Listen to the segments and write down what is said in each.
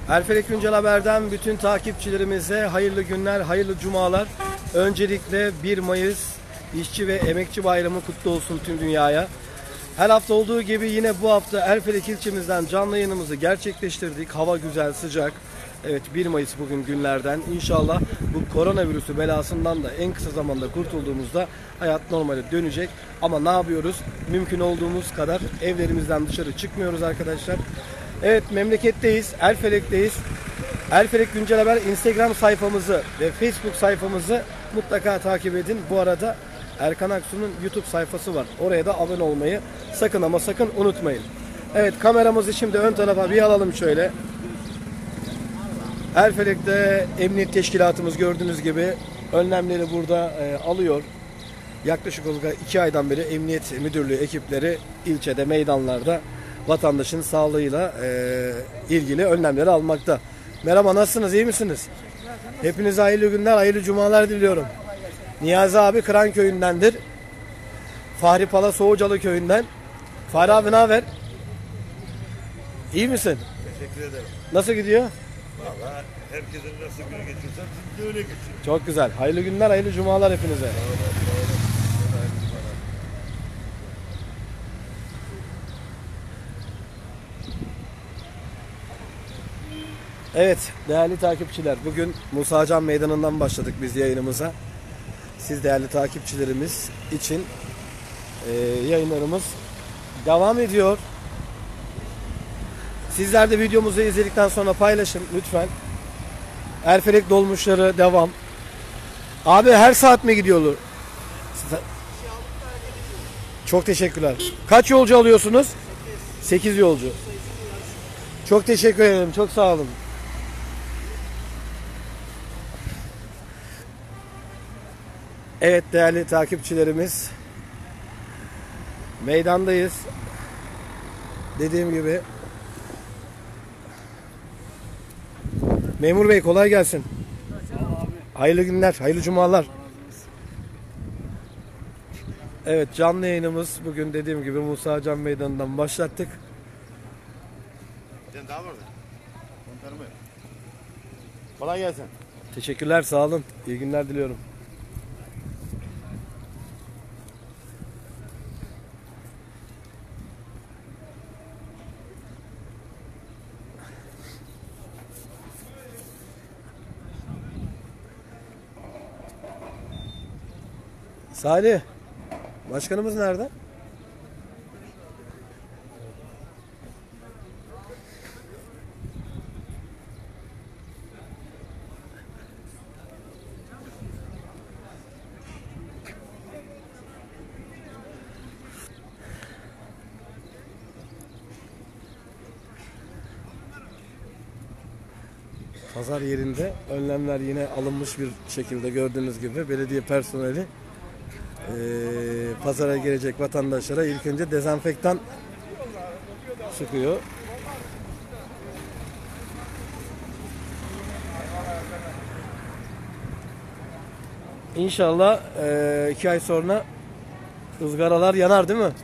Erfelek Güncel Haber'den bütün takipçilerimize hayırlı günler, hayırlı cumalar. Öncelikle 1 Mayıs İşçi ve Emekçi Bayramı kutlu olsun tüm dünyaya. Her hafta olduğu gibi yine bu hafta Erfelek ilçemizden canlı yayınımızı gerçekleştirdik. Hava güzel, sıcak. Evet, 1 Mayıs bugün günlerden. İnşallah bu koronavirüsü belasından da en kısa zamanda kurtulduğumuzda hayat normale dönecek. Ama ne yapıyoruz? Mümkün olduğumuz kadar evlerimizden dışarı çıkmıyoruz arkadaşlar. Evet, memleketteyiz, Erfelek'teyiz. Erfelek Güncel Haber Instagram sayfamızı ve Facebook sayfamızı mutlaka takip edin. Bu arada Erkan Aksu'nun YouTube sayfası var. Oraya da abone olmayı sakın ama sakın unutmayın. Evet, kameramızı şimdi ön tarafa bir alalım şöyle. Erfelek'te emniyet teşkilatımız gördüğünüz gibi önlemleri burada alıyor. Yaklaşık olarak 2 aydan beri emniyet müdürlüğü ekipleri ilçede, meydanlarda vatandaşın sağlığıyla ilgili önlemleri almakta. Merhaba, nasılsınız? İyi misiniz? Hepinize hayırlı günler, hayırlı cumalar diliyorum. Niyazi abi Kıran köyündendir. Fahri Pala Soğucalı köyünden. Fahri abi ne haber? İyi misin? Teşekkür ederim. Nasıl gidiyor? Vallahi herkesin nasıl günü geçiyorsa biz de öyle geçiyoruz. Çok güzel. Hayırlı günler, hayırlı cumalar hepinize. Evet değerli takipçiler, bugün Musa Can Meydanı'ndan başladık biz yayınımıza. Siz değerli takipçilerimiz için yayınlarımız devam ediyor. Sizler de videomuzu izledikten sonra paylaşın lütfen. Erfelek dolmuşları devam. Abi her saat mi gidiyorlar? Çok teşekkürler. Kaç yolcu alıyorsunuz? 8 yolcu. Çok teşekkür ederim. Çok sağ olun. Evet değerli takipçilerimiz, meydandayız. Dediğim gibi. Memur Bey kolay gelsin. Hayırlı günler, hayırlı cumalar. Evet, canlı yayınımız bugün dediğim gibi Musa Can Meydanı'ndan başlattık. Daha var mı? Kolay gelsin. Teşekkürler, sağ olun. İyi günler diliyorum. Salih, başkanımız nerede? Pazar yerinde önlemler yine alınmış bir şekilde gördüğünüz gibi belediye personeli pazara girecek vatandaşlara ilk önce dezenfektan sıkıyor. İnşallah 2 ay sonra ızgaralar yanar değil mi?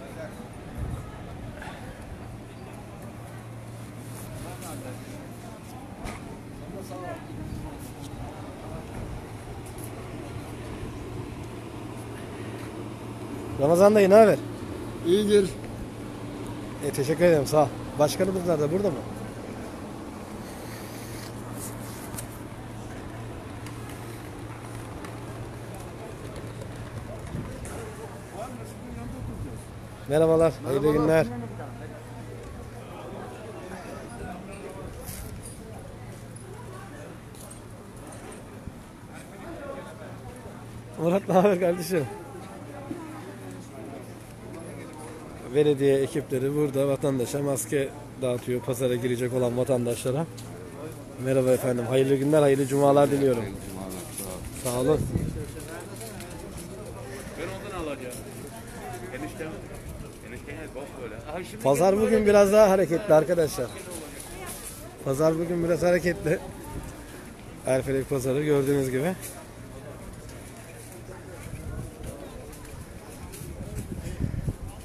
Ramazan dayı ne haber? İyidir. Teşekkür ederim, sağ ol. Başkanımız nerede? Burada mı? Merhabalar, hayırlı günler. Murat ne haber kardeşim? Belediye ekipleri burada vatandaşa maske dağıtıyor, pazara girecek olan vatandaşlara. Merhaba efendim, hayırlı günler, hayırlı cumalar diliyorum. Sağ olun. Ben ondan alacağım. Eniştem bak böyle. Pazar bugün biraz daha hareketli arkadaşlar. Pazar bugün biraz hareketli. Erfelek pazarı gördüğünüz gibi.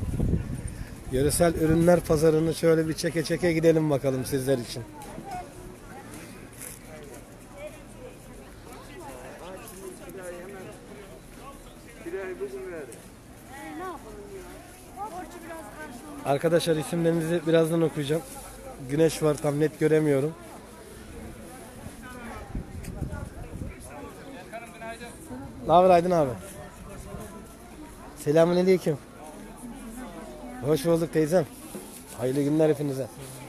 Yöresel ürünler pazarını şöyle bir çeke çeke gidelim bakalım sizler için. Arkadaşlar isimlerinizi birazdan okuyacağım. Güneş var, tam net göremiyorum. Ne haber Aydın abi? Selamünaleyküm. Hoş bulduk teyzem. Hayırlı günler hepinize.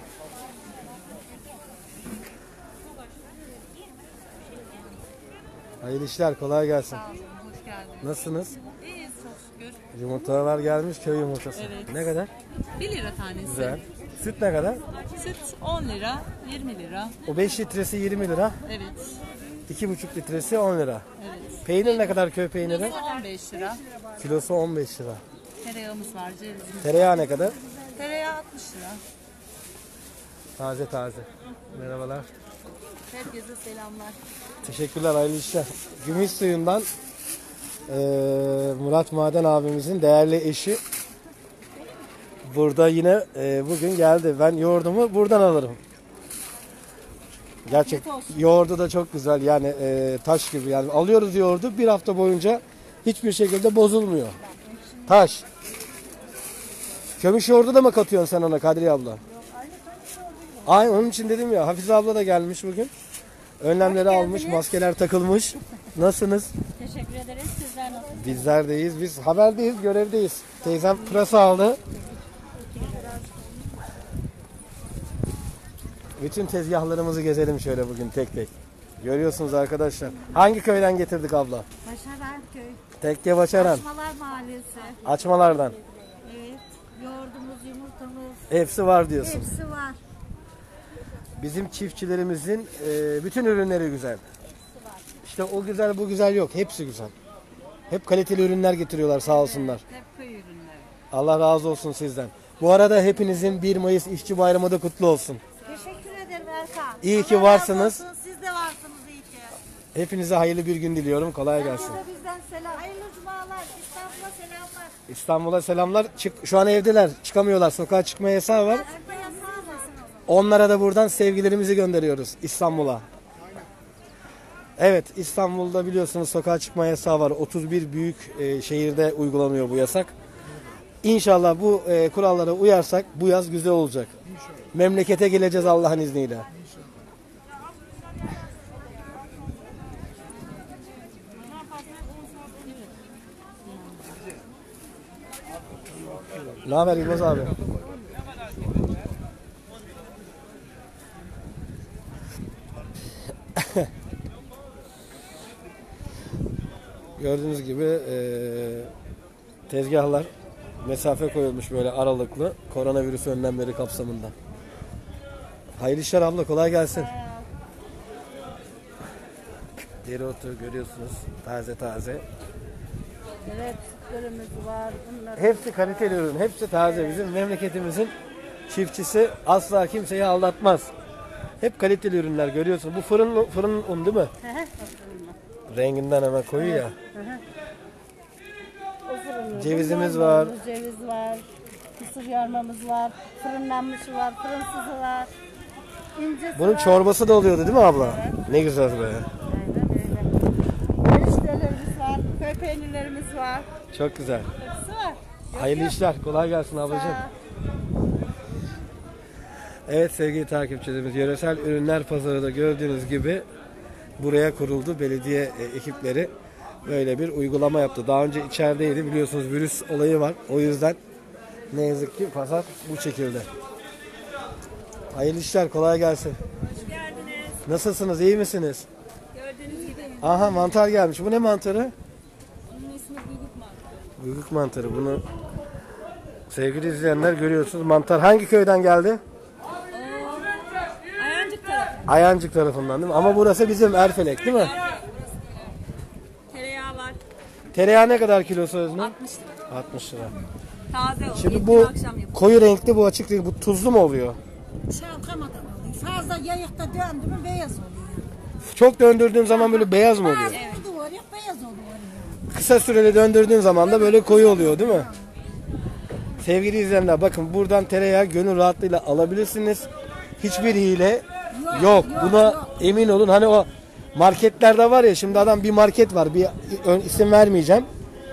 Hayırlı işler, kolay gelsin. Sağ olun, hoş geldiniz. Nasılsınız? İyiyiz çok şükür. Yumurtalar gelmiş, köy yumurtası. Evet. Ne kadar? 1 lira tanesi. Güzel. Süt ne kadar? Süt 10 lira, 20 lira. O 5 litresi 20 lira, Evet, 2,5 litresi 10 lira. evet. Peynir ne kadar köy peyniri? Kilosu 15 lira. Kilosu 15 lira. Tereyağımız var, cevizimiz. Tereyağı ne kadar? Tereyağı 60 lira. Taze taze. Merhabalar. Herkese selamlar. Teşekkürler, hayırlı işler. Gümüş suyundan Murat Maden abimizin değerli eşi burada yine bugün geldi. Ben yoğurdumu buradan alırım. Gerçek yoğurdu da çok güzel, yani taş gibi, yani alıyoruz yoğurdu bir hafta boyunca hiçbir şekilde bozulmuyor. Taş. Kömüş yoğurdu da mı katıyorsun sen ona Kadriye abla? Ay, onun için dedim ya, Hafize abla da gelmiş bugün. Önlemleri almış, maskeler takılmış. Nasılsınız? Teşekkür ederiz. Sizler nasılsınız? Bizler deyiz. Biz haberdeyiz, görevdeyiz. Teyzem pırasa aldı. Bütün tezgahlarımızı gezelim şöyle bugün tek tek. Görüyorsunuz arkadaşlar. Hangi köyden getirdik abla? Başaran Köy. Tekke Başaran. Açmalar Mahallesi. Açmalardan. Evet. Yoğurdumuz, yumurtamız. Hepsi var diyorsun. Hepsi var. Bizim çiftçilerimizin bütün ürünleri güzel. İşte o güzel bu güzel yok. Hepsi güzel. Hep kaliteli ürünler getiriyorlar sağ olsunlar. Hep köy ürünleri. Allah razı olsun sizden. Bu arada hepinizin 1 Mayıs İşçi Bayramı da kutlu olsun. Teşekkür ederim Erkan. İyi ki Allah varsınız. razı olsun. Siz de varsınız iyi ki. Hepinize hayırlı bir gün diliyorum. Kolay gelsin. Herkese bizden selam. Hayırlı cumalar. İstanbul'a selamlar. İstanbul'a selamlar. Şu an evdeler. Çıkamıyorlar. Sokağa çıkma yasağı var. Erkan sağ olasın. Onlara da buradan sevgilerimizi gönderiyoruz İstanbul'a. Evet, İstanbul'da biliyorsunuz sokağa çıkma yasağı var. 31 büyük şehirde uygulanıyor bu yasak. İnşallah bu kurallara uyarsak bu yaz güzel olacak. Memlekete geleceğiz Allah'ın izniyle. Ne haber Yılmaz abi? Gördüğünüz gibi tezgahlar mesafe koyulmuş böyle aralıklı koronavirüs önlemleri kapsamında. Hayırlı işler abla, kolay gelsin. Dereotu görüyorsunuz, taze taze. Evet. Sütlerimiz var. Bunlar. Hepsi kaliteli ürün, hepsi taze. Bizim memleketimizin çiftçisi asla kimseyi aldatmaz. Hep kaliteli ürünler görüyorsun. Bu fırın un değil mi? Renginden hemen koyu ya. Cevizimiz var. Ceviz var. Mısır yarmamız var. Fırınlanmışı var. Fırınsızı var. İncesi Bunun var. çorbası da oluyordu değil mi abla? Ne güzel be. Aynen öyle. Eriştelerimiz var. Köy peynirlerimiz var. Çok güzel. Hepsi var. Hayırlı işler. Kolay gelsin ablacığım. Sağ Evet sevgili takipçilerimiz, yöresel ürünler pazarı da gördüğünüz gibi buraya kuruldu. Belediye ekipleri böyle bir uygulama yaptı. Daha önce içerideydi, biliyorsunuz virüs olayı var. O yüzden ne yazık ki pazar bu şekilde. Hayırlı işler, kolay gelsin. Hoş geldiniz. Nasılsınız, iyi misiniz? Gördüğünüz gibi. Aha, mantar gelmiş. Bu ne mantarı? Bunun ismi büyük mantar. Büyük mantarı. Bunu sevgili izleyenler görüyorsunuz. Mantar hangi köyden geldi? Ayancık tarafı. Ayancık tarafından değil mi? Ama burası bizim Erfelek değil mi? Tereyağı var. Tereyağı ne kadar kilosu Özlem? 60 lira. 60 lira. Taze o. Şimdi bu koyu renkli, bu açık renkli, bu tuzlu mu oluyor? Şalkamadan oluyor. Fazla yayıkta döndü mü beyaz oluyor. Çok döndürdüğün zaman böyle beyaz mı oluyor? Evet. Duvar yok beyaz oluyor. Kısa süreli döndürdüğün zaman da böyle koyu oluyor değil mi? Sevgili izleyenler, bakın buradan tereyağı gönül rahatlığıyla alabilirsiniz. Hiçbir hile yok. Buna emin olun. Hani o marketlerde var ya, şimdi adam bir market var, bir isim vermeyeceğim.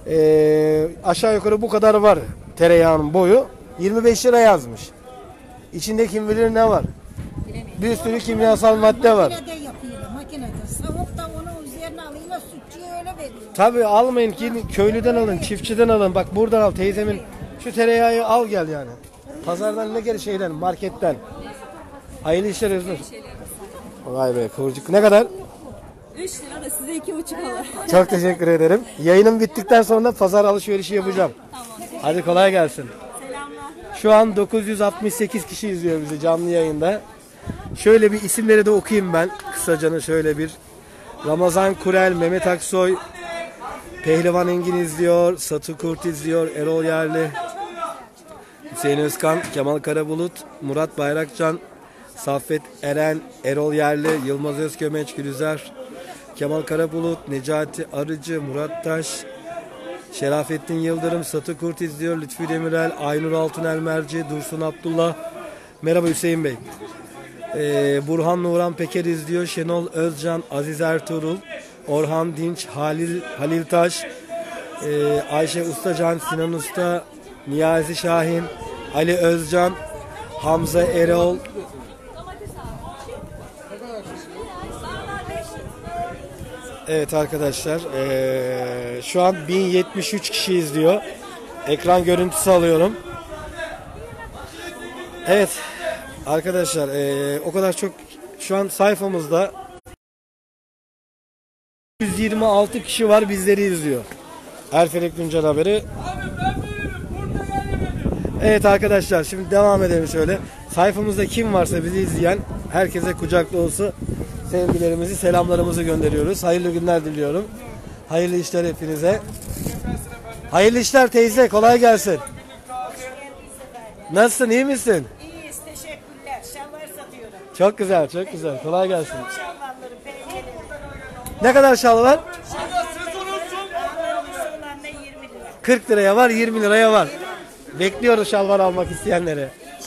Aşağı yukarı bu kadar var tereyağının boyu. 25 lira yazmış. İçinde kim bilir ne var. Bir sürü kimyasal madde var. Makinede yapıyorlar, makinede. Savup da onu üzerine alıyorlar, sütçüye öyle veriyor. Tabii almayın ki köylüden alın, çiftçiden alın. Bak buradan al teyzemin şu tereyağı al gel yani. Pazardan ne gel şeyden, marketten. Hayırlı işler Öznur. Vay be kıvırcık. Ne kadar? 3 lira da size 2,5 alır. Çok teşekkür ederim. Yayınım bittikten sonra pazar alışverişi yapacağım. Hadi kolay gelsin. Şu an 968 kişi izliyor bizi canlı yayında. Şöyle bir isimleri de okuyayım ben. Kısacanı şöyle bir. Ramazan Kurel, Mehmet Aksoy, Pehlivan Engin izliyor, Satı Kurt izliyor, Erol Yerli, Hüseyin Özkan, Kemal Karabulut, Murat Bayrakcan, Saffet Eren, Erol Yerli, Yılmaz Özkömeç, Gülüzer, Kemal Karabulut, Necati Arıcı, Murat Taş, Şerafettin Yıldırım, Satı Kurt izliyor, Lütfü Demirel, Aynur Altuner Merci, Dursun Abdullah. Merhaba Hüseyin Bey. Burhan Nuran Peker izliyor, Şenol Özcan, Aziz Ertuğrul, Orhan Dinç, Halil Taş, Ayşe Ustacan, Sinan Usta, Niyazi Şahin, Ali Özcan, Hamza Erol. Evet arkadaşlar, şu an 1073 kişi izliyor. Ekran görüntüsü alıyorum. Evet arkadaşlar, o kadar çok şu an sayfamızda 126 kişi var bizleri izliyor. Erfelek Güncel Haberi. Evet arkadaşlar şimdi devam edelim şöyle. Sayfamızda kim varsa bizi izleyen herkese kucak dolusu sevgilerimizi, selamlarımızı gönderiyoruz. Hayırlı günler diliyorum. Hayırlı işler hepinize. Hayırlı işler teyze, kolay gelsin. Nasılsın, iyi misin? İyiyiz, teşekkürler. Şalvar satıyorum. Çok güzel, çok güzel. Kolay gelsin. Şalvarları, peynirleri. Ne kadar şal var? Şalvarlarında 20 lira. 40 liraya var, 20 liraya var. Bekliyoruz şalvar almak isteyenleri.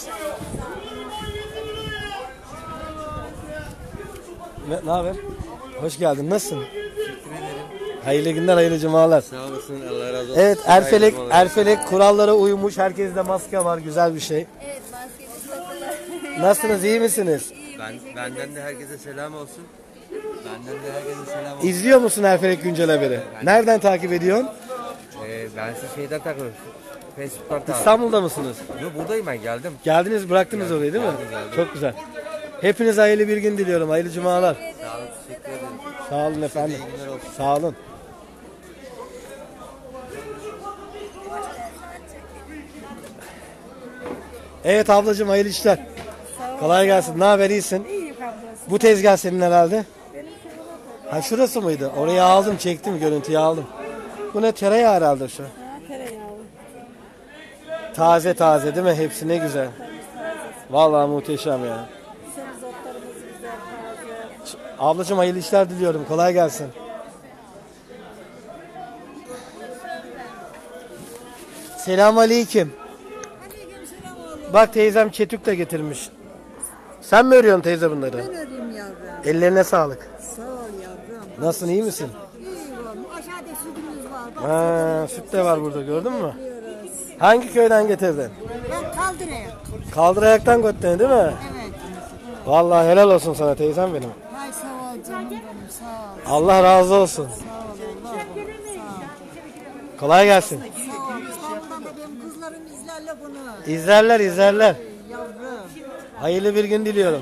Ne haber? Hoş geldin. Nasılsın? Hayırlı günler, hayırlı cumalar. Sağ olasın, Allah razı olsun. Evet, Erfelek kurallara uymuş. Herkeste maske var, güzel bir şey. Evet, maskemiz takılı. Nasılsınız, iyi misiniz? Benden de herkese selam olsun. Benden de herkese selam olsun. İzliyor musun Erfelek Güncel Haberi? Nereden takip ediyorsun? Ben size şeyden takılıyorum. Facebook'tan takip. İstanbul'da mısınız? Yok, buradayım, ben geldim. Geldiniz, bıraktınız orayı değil mi? Geldim. Çok güzel. Hepinize hayırlı bir gün diliyorum. Hayırlı cumalar. Sağ olun, teşekkür ederim. Sağ olun efendim. İyi günler olsun. Sağ olun. Evet ablacığım, hayırlı işler. Kolay gelsin. Ne haber, iyisin? Bu tezgah senin herhalde. Ha şurası mıydı? Orayı aldım, çektim, görüntüyü aldım. Bu ne, tereyağı herhalde şu. Taze taze değil mi? Hepsi ne güzel. Vallahi muhteşem ya. Ablacığım hayırlı işler diliyorum. Kolay gelsin. Selamun aleyküm. Bak teyzem çetük de getirmiş. Sen mi örüyorsun teyze bunları? Ben öreyim yavrum. Ellerine sağlık. Sağ ol yavrum. Nasılsın, iyi misin? İyi oğlum. Aşağıda sütümüz var. Bak, Ha, süt de var burada, gördün mü? Hangi köyden getirdin? ben kaldırayım. Kaldırayaktan getirdin değil mi? Evet. Vallahi helal olsun sana teyzem benim. Hay sağ ol canım benim. Sağ ol. Allah razı olsun. Sağ ol Allah'ım. Sağ ol. Kolay gelsin. Sağ ol. İstanbul'dan da benim kızlarım izlerle bunu. İzlerler, izlerler. Yavrum. Hayırlı bir gün diliyorum.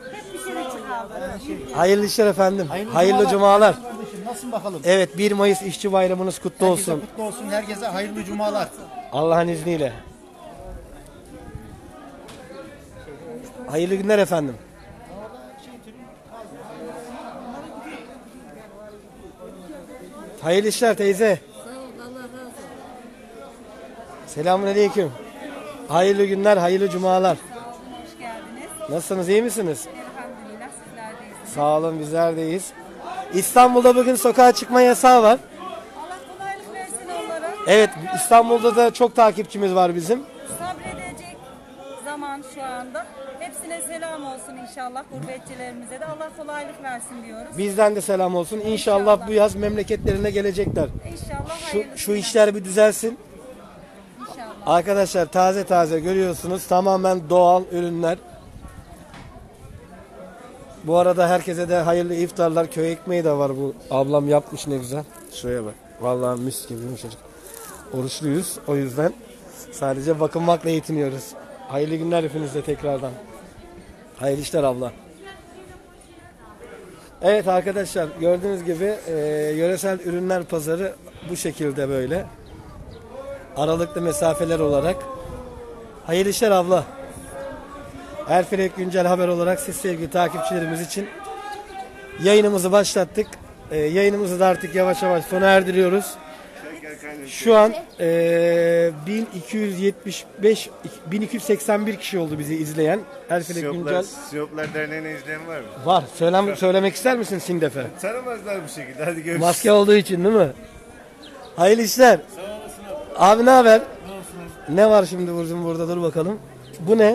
Hayırlı işler efendim. Hayırlı cumalar. Nasılsın bakalım? Evet, 1 Mayıs İşçi Bayramınız kutlu Herkese olsun. kutlu olsun. Herkese hayırlı cumalar. Allah'ın izniyle. Hayırlı günler efendim. Hayırlı işler teyze. Selamünaleyküm. Hayırlı günler, hayırlı cumalar. Hoş geldiniz. Nasılsınız, iyi misiniz? Elhamdülillah sizlerdeyiz. Sağ olun, bizler deyiz. İstanbul'da bugün sokağa çıkma yasağı var. Allah kolaylık versin onlara. Evet, İstanbul'da da çok takipçimiz var bizim. Sabredecek, zamanı şu anda. Hepsine selam olsun inşallah, gurbetçilerimize de. Allah kolaylık versin diyoruz. Bizden de selam olsun. İnşallah, İnşallah. bu yaz memleketlerine gelecekler. İnşallah Şu hayırlısı. işler bir düzelsin. İnşallah. Arkadaşlar taze taze görüyorsunuz. Tamamen doğal ürünler. Bu arada herkese de hayırlı iftarlar. Köy ekmeği de var, bu ablam yapmış ne güzel. Şuraya bak. Vallahi mis gibi yumuşacık. Oruçluyuz. O yüzden sadece bakınmakla yetiniyoruz. Hayırlı günler hepinize tekrardan. Hayırlı işler abla. Evet arkadaşlar, gördüğünüz gibi yöresel ürünler pazarı bu şekilde böyle. Aralıklı mesafeler olarak. Hayırlı işler abla. Erfelek Güncel Haber olarak siz sevgili takipçilerimiz için yayınımızı başlattık. Yayınımızı da artık yavaş yavaş sona erdiriyoruz. Şu an 1281 kişi oldu bizi izleyen. Erfelek Güncel. Siyoplar Derneği'ne izleyen var mı? Var. Söylemek ister misin Sindef'e? Tanımazlar bu şekilde. Hadi görüşürüz. Maske olduğu için değil mi? Hayırlı işler. Abi ne haber? Ne var şimdi burada, dur bakalım. Bu ne?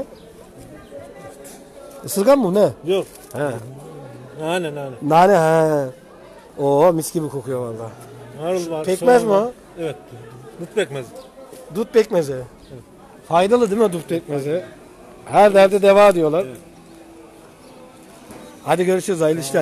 Isırgan mı ne? Yok. He. Nane. Nane he. Oo mis gibi kokuyor vallahi. Marul var. Pekmez soğan mi var. o? Evet. Dut pekmezi. Dut pekmezi. Faydalı değil mi dut pekmezi? Her derde deva diyorlar. Hadi görüşürüz, hayırlı işler.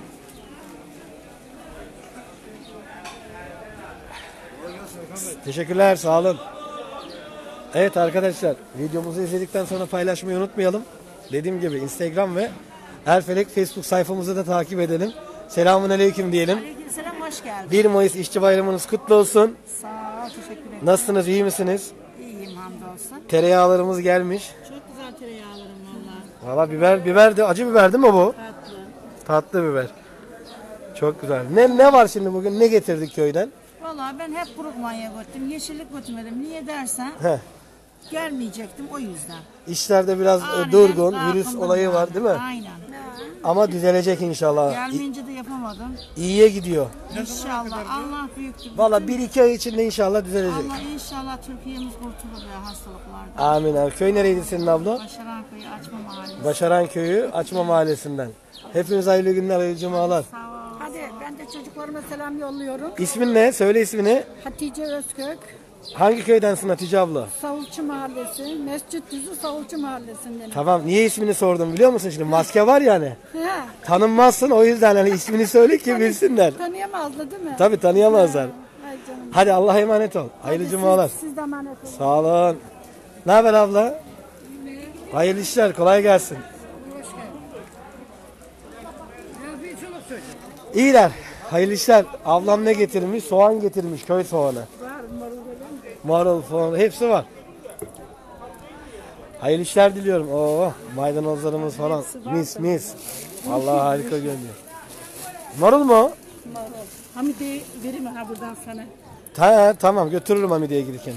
Teşekkürler, sağ olun. Evet arkadaşlar, videomuzu izledikten sonra paylaşmayı unutmayalım. Dediğim gibi Instagram ve Erfelek Facebook sayfamızı da takip edelim. Selamun aleyküm diyelim. Aleykümselam, hoş geldin. 1 Mayıs İşçi Bayramınız kutlu olsun. Sağ ol, teşekkür ederim. Nasılsınız, iyi misiniz? İyiyim hamdolsun. Tereyağlarımız gelmiş. Çok güzel tereyağlarım valla. Valla biber de acı biber değil mi bu? Tatlı. Tatlı biber. Çok güzel. Ne var şimdi bugün? Ne getirdik köyden? Valla ben hep kuru manya götürdüm, yeşillik götürmedim. Niye dersen Heh. gelmeyecektim o yüzden. İşlerde biraz Aynen, durgun, daha virüs akıllı olayı var yani. değil mi? Aynen. Ama düzelecek inşallah. Gelmeyince de yapamadım. İyiye gidiyor. İnşallah Allah büyüktür. Valla 1-2 ay içinde inşallah düzelecek. Allah inşallah Türkiye'miz kurtulur ya hastalıklardan. Amin abi. Köy nereydi senin abla? Başaran köyü açma mahallesi. Başaran Köyü Açma Mahallesi'nden. Hepiniz hayırlı günler, hayırlı cumalar. Sağ ol. Hadi ben de çocuklarıma selam yolluyorum. İsmin ne? Söyle ismini. Hatice Özkök, Hangi köydensin Hatice abla? Savulçu Mahallesi, Mescit Düzü Savulçu Mahallesi'nden. Tamam. Niye ismini sordum biliyor musun? Şimdi maske var yani. He, Tanınmazsın, o yüzden hani ismini söyle ki bilsinler. tanıyamazdı değil mi? Tabii tanıyamazlar. Ay canım. Hadi Allah'a emanet ol. Hayırlı Hadi cumalar. Siz de emanet olun. Sağ olun. Ne haber abla? Hayırlı işler, kolay gelsin. İyiler. Hayırlı işler. Ablam ne getirmiş? Soğan getirmiş, köy soğanı. Marul falan, hepsi var. Hayırlı işler diliyorum. Oo, maydanozlarımız falan. Mis. Vallahi harika görünüyor. Marul mu? Hamide'yi vereyim mi ha buradan sana? Tamam, götürürüm Hamidiye giderken.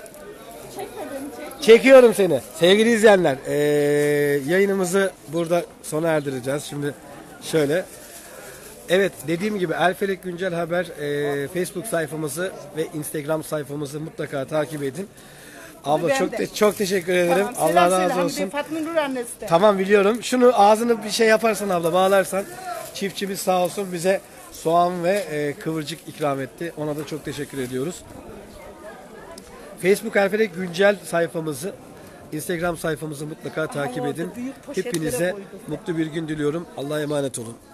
Çekiyorum seni. Sevgili izleyenler, yayınımızı burada sona erdireceğiz. Şimdi şöyle. Evet, dediğim gibi Erfelek Güncel Haber Facebook sayfamızı ve Instagram sayfamızı mutlaka takip edin. Abla çok teşekkür ederim. Allah razı olsun. Fatma Nur annesi de. Tamam, biliyorum. Şunu ağzını bir şey yaparsan abla, bağlarsan. Çiftçimiz sağ olsun bize soğan ve kıvırcık ikram etti. Ona da çok teşekkür ediyoruz. Facebook Erfelek Güncel sayfamızı, Instagram sayfamızı mutlaka takip edin. Hepinize mutlu bir gün diliyorum. Allah'a emanet olun.